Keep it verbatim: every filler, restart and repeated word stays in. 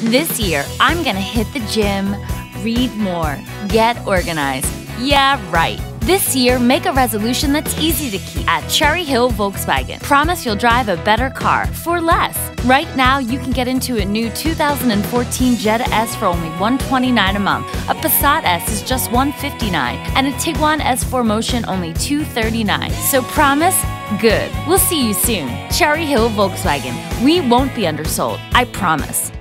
This year, I'm gonna hit the gym, read more, get organized. Yeah, right. This year, make a resolution that's easy to keep at Cherry Hill Volkswagen. Promise you'll drive a better car for less. Right now, you can get into a new two thousand fourteen Jetta S for only one hundred twenty-nine dollars a month. A Passat S is just one hundred fifty-nine dollars, and a Tiguan S four Motion only two hundred thirty-nine dollars. So promise? Good. We'll see you soon. Cherry Hill Volkswagen. We won't be undersold. I promise.